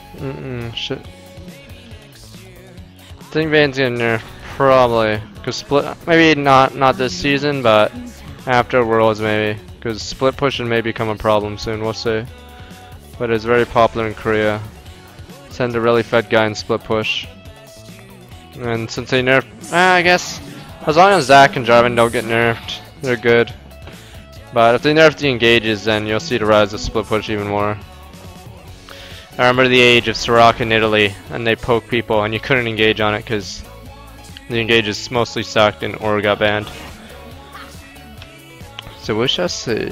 Shit. I think Vayne's gonna nerf probably, cause split maybe not this season, but after Worlds maybe, cause split pushing may become a problem soon. We'll see. But it's very popular in Korea. Send a really fed guy and split push. And since they nerf, I guess as long as Zac and Jarvan don't get nerfed, they're good. But if they nerf the engages, then you'll see the rise of split push even more. I remember the age of Soraka in Italy, and they poke people, and you couldn't engage on it because the engages mostly sucked and Aura got banned. So we shall see.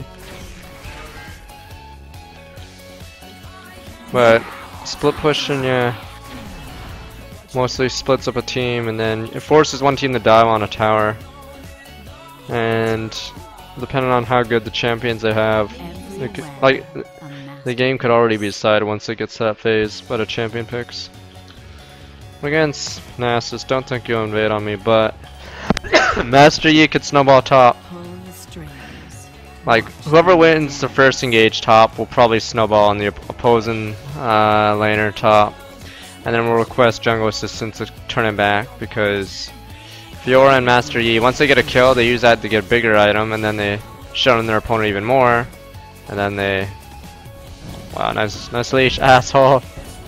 But split pushing, yeah, mostly splits up a team, and then it forces one team to dive on a tower. And depending on how good the champions they have, the game could already be decided once it gets to that phase, but a champion picks. Against Nasus, don't think you'll invade on me, but Master Yi could snowball top. Like, whoever wins the first engage top will probably snowball on the opposing laner top. And then we'll request jungle assistance to turn it back, because Fiora and Master Yi, once they get a kill, they use that to get a bigger item, and then they shut on their opponent even more, and then they... Wow, nice leash, asshole.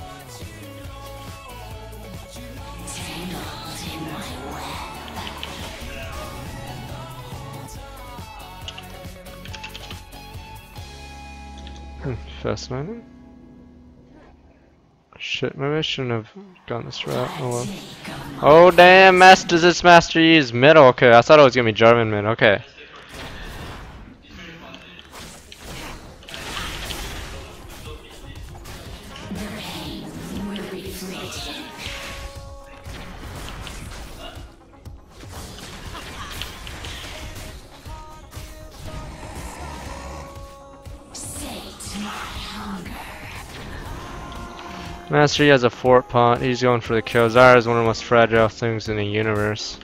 Fascinating. Shit, maybe I shouldn't have gone this route. Oh well. Oh damn, does this Master Yi is mid? Okay, I thought it was gonna be Jarvan mid. Okay. Master Yi has a fort pot, he's going for the kill. Zarya is one of the most fragile things in the universe.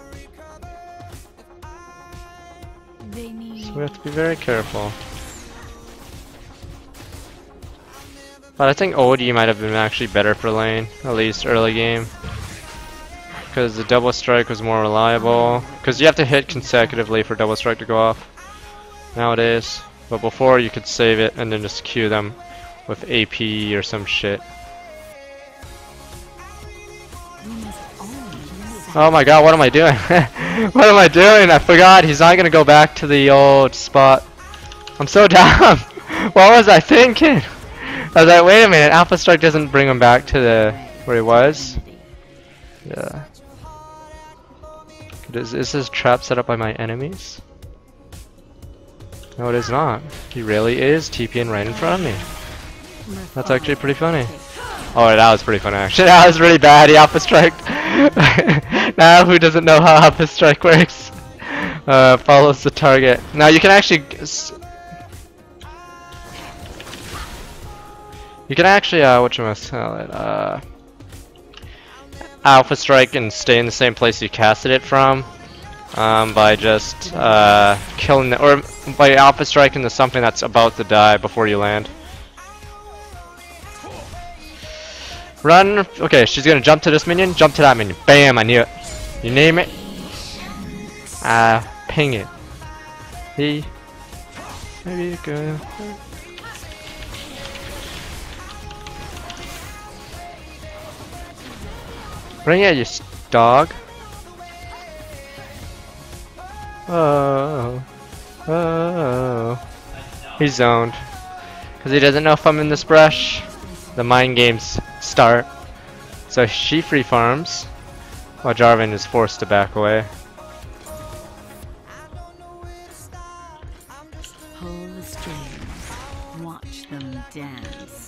So we have to be very careful. But I think OD might have been actually better for lane, at least early game. Because the double strike was more reliable. Because you have to hit consecutively for double strike to go off nowadays. But before you could save it and then just Q them with AP or some shit. Oh my god, what am I doing? What am I doing? I forgot he's not gonna go back to the old spot. I'm so dumb. What was I thinking? I was like, wait a minute, Alpha Strike doesn't bring him back to the where he was. Yeah. Is this trap set up by my enemies? No, it is not. He really is TPing right in front of me. That's actually pretty funny. Oh, that was pretty funny actually. That was really bad. He Alpha Strike. Now who doesn't know how Alpha Strike works? Follows the target. Now you can actually whatchamacallit, Alpha Strike and stay in the same place you casted it from, by just killing the, or by Alpha Striking into something that's about to die before you land. Run! Okay, she's gonna jump to this minion, jump to that minion. Bam! I knew it. You name it. Ping it. Maybe you go. Bring it, you dog. Oh. He's zoned. Because he doesn't know if I'm in this brush. The mind games start. So she free farms while Jarvan is forced to back away. Pull the strings, watch them dance.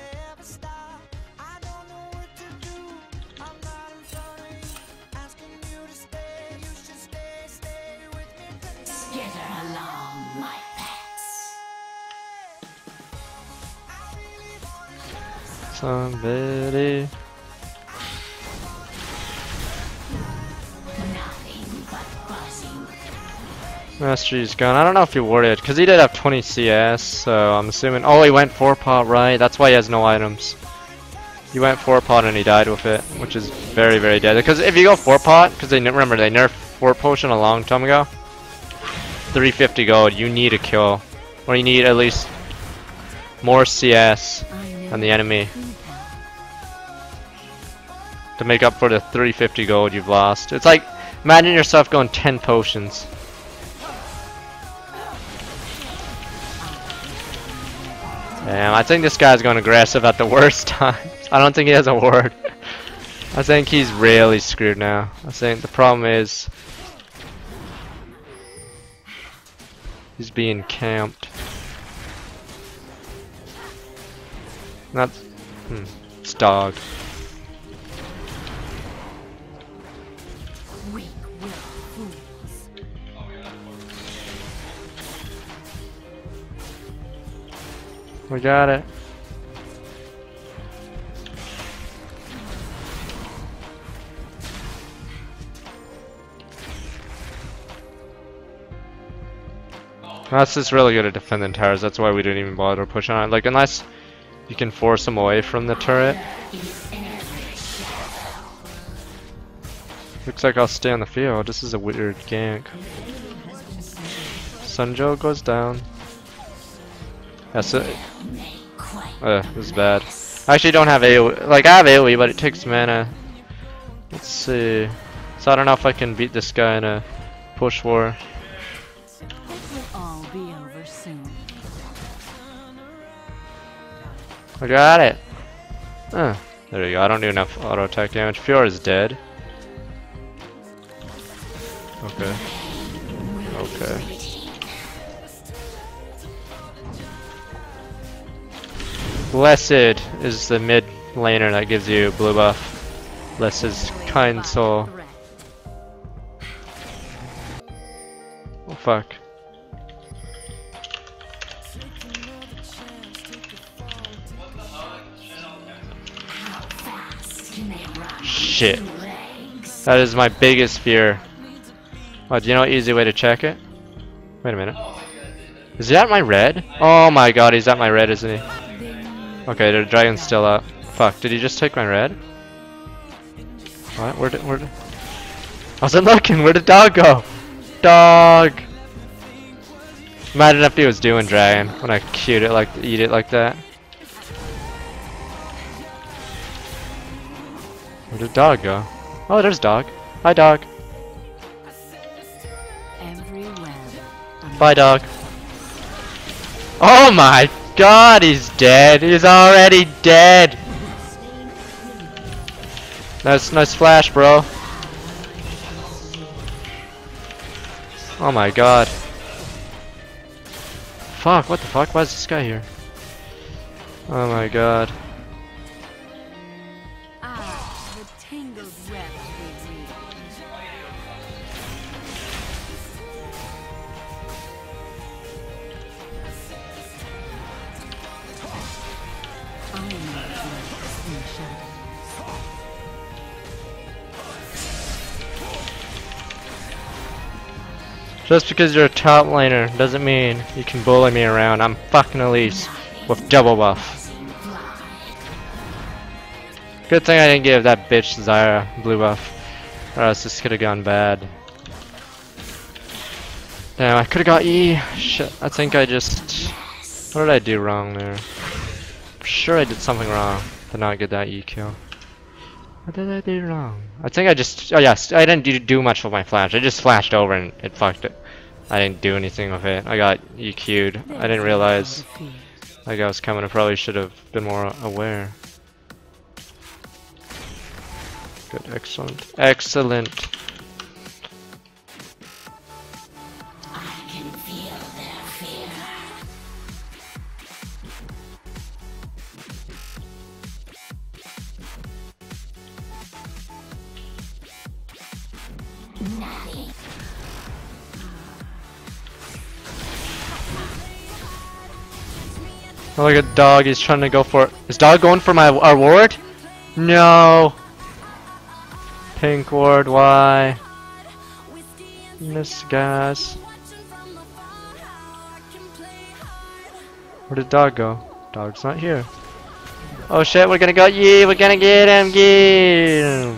Skitter along, my pets. Somebody. Master Yi's gone. I don't know if he warded, because he did have 20 CS, so I'm assuming... Oh, he went 4 pot, right? That's why he has no items. He went 4-pot and he died with it, which is very, very deadly. Because if you go 4-pot, because remember they nerfed 4-potion a long time ago, 350 gold, you need a kill. Or you need at least more CS than the enemy to make up for the 350 gold you've lost. It's like, imagine yourself going 10 potions. Damn, I think this guy's going aggressive at the worst time. I don't think he has a ward. I think he's really screwed now. I think the problem is he's being camped. Not. It's dog. Weak will fools. We got it. That's just really good at defending towers. That's why we didn't even bother pushing on it. Like, unless you can force them away from the turret. Looks like I'll stay on the field. This is a weird gank. Sunjo goes down. That's it. This is bad. I actually don't have AoE. Like, I have AoE, but it takes mana. Let's see. So I don't know if I can beat this guy in a push war. It will all be over soon. I got it. There we go. I don't do enough auto attack damage. Fiora is dead. Okay. Okay. Blessed is the mid laner that gives you blue buff. Blessed's kind soul. Oh fuck. Shit. That is my biggest fear. Oh, do you know an easy way to check it? Wait a minute. Is he at my red? Oh my god, he's at my red, isn't he? Okay, the dragon's still up. Fuck, did he just take my red? What? Where did I wasn't looking, where did dog go? Dog! Imagine if he was doing dragon when I eat it like that. Where did dog go? Oh, there's dog. Hi dog. Bye dog. Oh my god, he's dead. He's already dead. Nice flash, bro. Oh my god. Fuck, what the fuck? Why is this guy here? Oh my god. The tangled web we weave. I know what's in the shadows. Just because you're a top laner doesn't mean you can bully me around. I'm fucking Elise with double buff. Good thing I didn't give that bitch Zyra blue buff, or else this could have gone bad. Damn, I could have got E. Shit, I think I just... What did I do wrong there? I'm sure I did something wrong to not get that E kill. What did I do wrong? I think I just... Oh yes, I didn't do much with my flash. I just flashed over and it fucked it. I didn't do anything with it. I got EQ'd. I didn't realize that guy was coming. I probably should have been more aware. Good, excellent. Excellent. I can feel their fear. Natty. Oh, look at dog. He's trying to go for it. Is dog going for our ward? No. Pink ward. Why? Miss gas. Where did dog go? Dog's not here. Oh shit, we're gonna go. Yeah, we're gonna get him. Get him.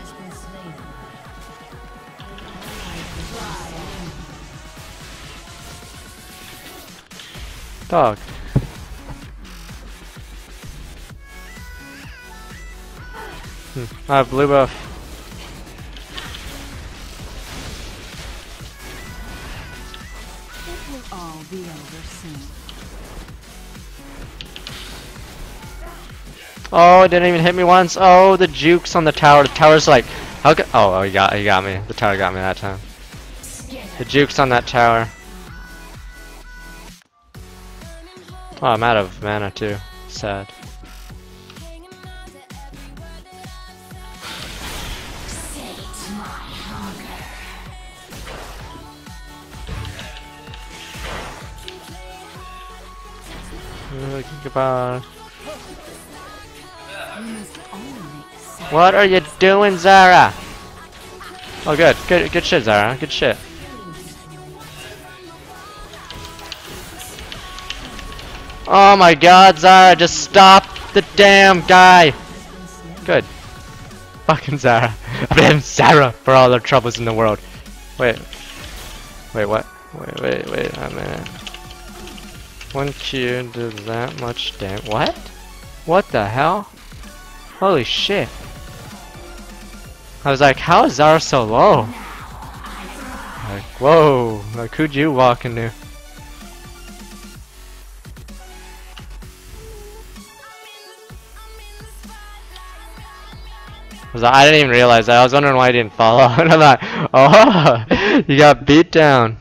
Dog. I have blue buff. It will all be over soon. Oh, it didn't even hit me once. Oh, the jukes on the tower. The tower's like, how could? Oh, he got me. The tower got me that time. The jukes on that tower. Oh, I'm out of mana too. Sad. Goodbye. What are you doing, Zara? Oh, good shit, Zara. Good shit. Oh my God, Zara, just stop the damn guy. Good. Fucking Zara. Blame Zara for all the troubles in the world. Wait, what? Wait a minute. 1 Q does that much damage. What? What the hell? Holy shit. I was like, how is Zara so low? Like, whoa, like who'd you walk into? I didn't even realize that. I was wondering why I didn't follow. And I'm like, oh, you got beat down.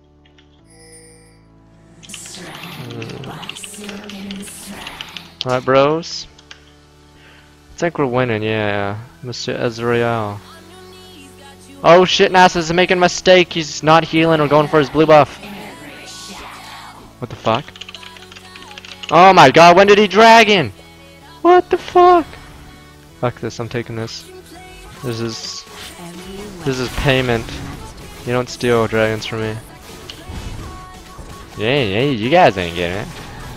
Alright, bros. I think we're winning, yeah. Mr. Ezreal. Oh shit, Nasus is making a mistake. He's not healing. We're going for his blue buff. What the fuck? Oh my God, when did he dragon? What the fuck? Fuck this, I'm taking this. This is payment. You don't steal dragons from me. Yeah, you guys ain't getting it.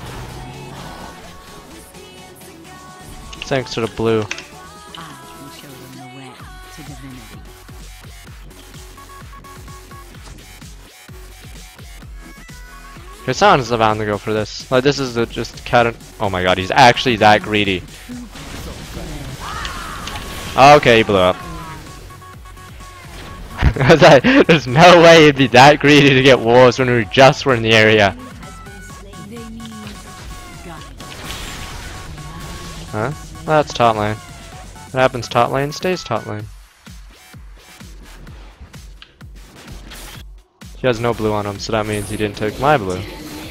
Thanks to the blue. I can show them the way to divinity. Okay, someone's bound to go for this. Like, this is just cat. Oh my God, he's actually that greedy. Okay, he blew up. I was like, there's no way he'd be that greedy to get wolves when we just were in the area. Huh? Well, that's top lane. What happens top lane stays top lane. He has no blue on him, so that means he didn't take my blue.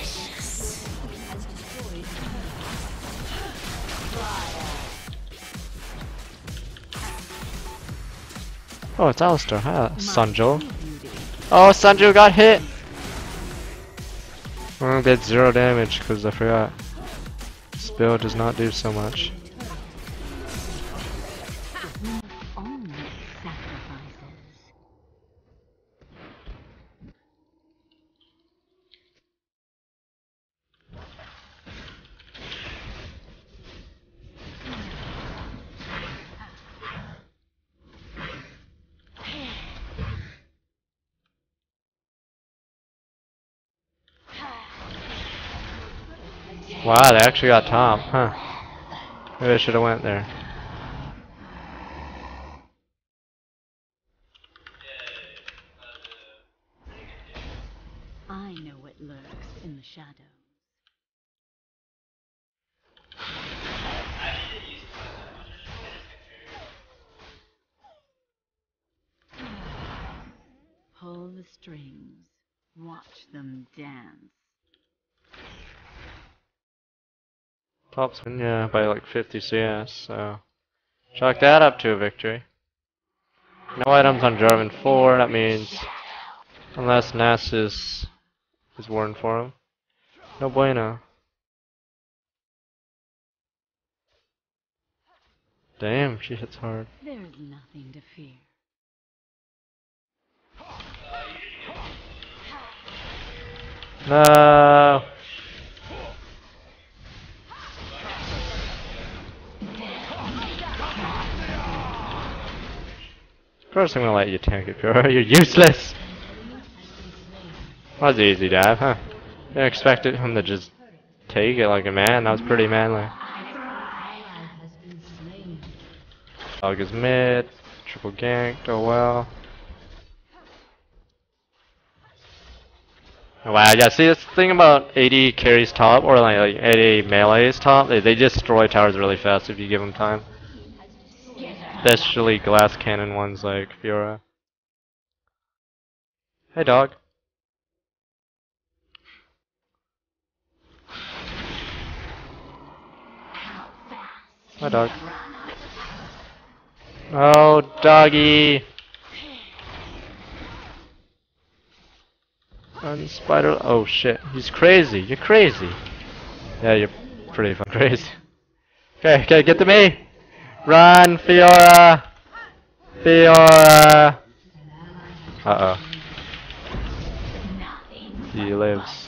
Oh, it's Alistar. Hi, Sanjo. Oh, Sanjo got hit! I did 0 damage because I forgot. This build does not do so much. Only sacrifices. Wow, they actually got top, huh? Maybe I should have went there. I know what lurks in the shadows. Pull the strings. Watch them dance. Top's win, yeah, by like 50 CS, so chalk that up to a victory. No items on Jarvan 4, that means unless Nasus is warned for him. No bueno. Damn, she hits hard. There is nothing to fear. No. First I'm gonna let you tank it, Pure. You're useless! That was easy, Dad, huh? Didn't expect him to just take it like a man. That was pretty manly. Dog is mid. Triple ganked. Oh well. Wow, yeah, see, this thing about AD carries top, or like AD melee's top, they destroy towers really fast if you give them time. Especially glass cannon ones like Fiora. Hey, dog. Hi, dog. Oh, doggy. And spider. Oh shit, he's crazy. You're crazy. Yeah, you're pretty fucking crazy. Okay, okay, get to me. Run, Fiora. Fiora. Uh oh. He lives.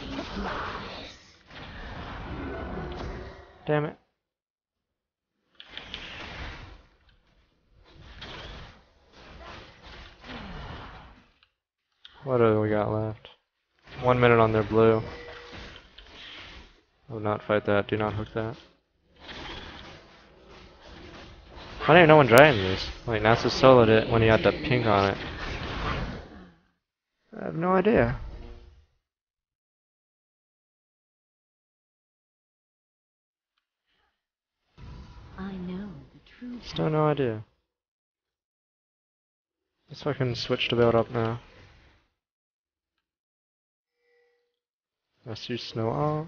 Damn it. What do we got left? 1 minute on their blue. I would not fight that. Do not hook that. I don't even know when Dragon is. Like, NASA soloed it when he had that pink on it. I have no idea. I know the true Still no idea. Guess I can switch to build up now. Let's use snow out.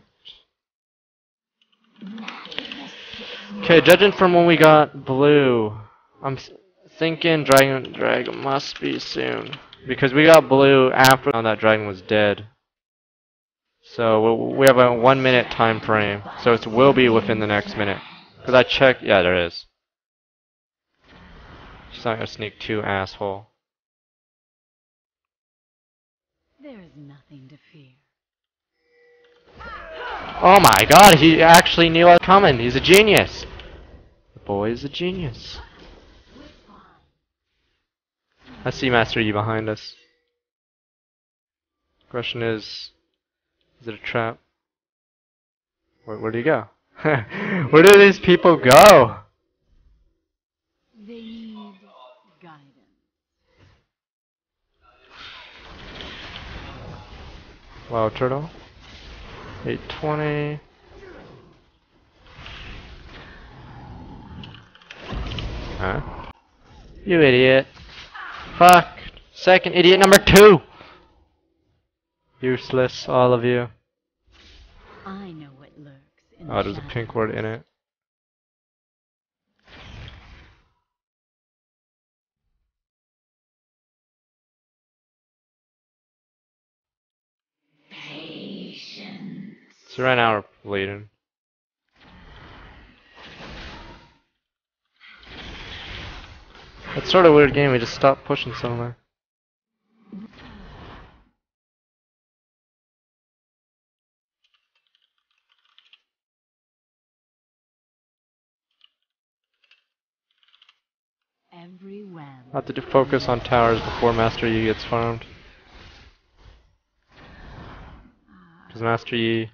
Okay, judging from when we got blue, I'm thinking dragon must be soon. Because we got blue after that dragon was dead. So we have a 1 minute time frame. So it will be within the next minute. Because I checked, yeah, there is. She's not gonna sneak too, asshole. There is nothing to fear. Oh my god, he actually knew I was coming. He's a genius. The boy is a genius. I see Master Yi behind us. Question is it a trap? Where do you go? Where do these people go? They need guidance. Wow, turtle. 820. Huh? You idiot. Fuck. Second idiot number 2. Useless, all of you. I know what lurks in Oh, there's a pink word in it. So right now we're leading. It's sort of a weird game, we just stopped pushing somewhere. every web. I have to focus on towers before Master Yi gets farmed. Because Master Yi...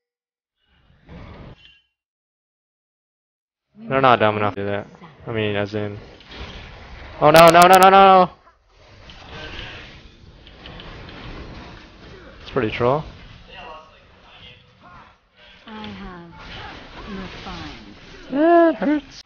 They're not dumb enough to do that. I mean, as in... Oh no, no, no, no, no! It's pretty troll. I have refined. That hurts.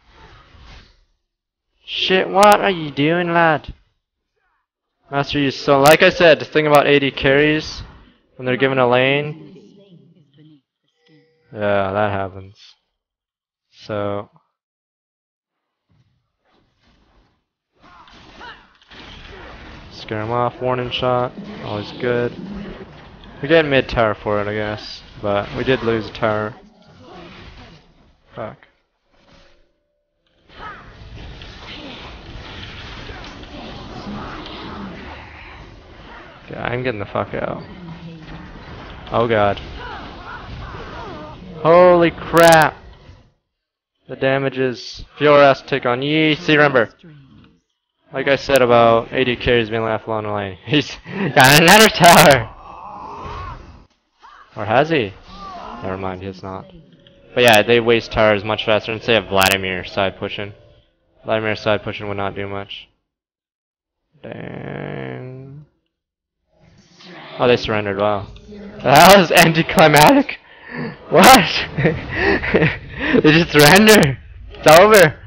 Shit, what are you doing, lad? Master Yi, so like I said, the thing about AD carries, when they're given a lane, Is beneath the skin. yeah, that happens. So... Scare him off, warning shot, always good. We get mid tower for it, I guess, but we did lose a tower. Fuck. Okay, I'm getting the fuck out. Oh god. Holy crap! The damage is... Fiora has to take on Yi. See, remember. Like I said about AD carries being left alone in lane. He's got another tower! Or has he? Never mind, he has not. But yeah, they waste towers much faster instead of Vladimir side pushing. Vladimir side pushing would not do much. Dang. Oh, they surrendered, wow. That was anticlimactic! What? They just surrender! It's over!